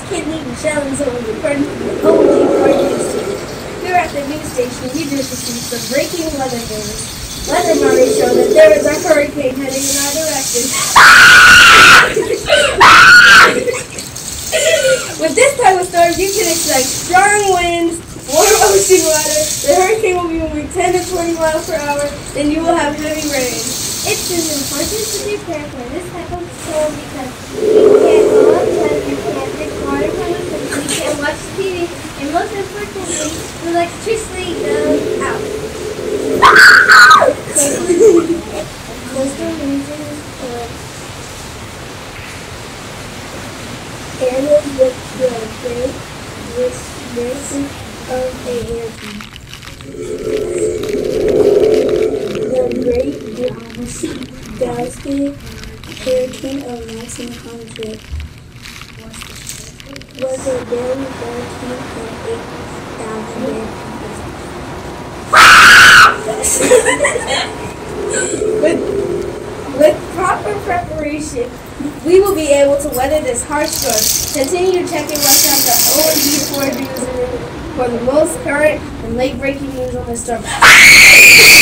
kidney and shelling zones according to the OG4 news team. Here at the news station, we just received some breaking weather news. Weather models show that there is a hurricane heading in our direction. With this type of storm, you can expect strong winds, warm ocean water. The hurricane will be moving 10 to 20 miles per hour, and you will have heavy rain. It's important to prepare for this type of storm because you can't go outside, you can't drink water from the fridge, you can't watch TV, and most importantly, the electricity goes out. Coastal regions Areas with the great risk of a hurricane. The Great Devastating Hurricane of 1900 was a daily hurricane of 8,000 With proper preparation, we will be able to weather this harsh storm. Continue to check and watch out the ONG4 news for the most current and late-breaking news on the storm.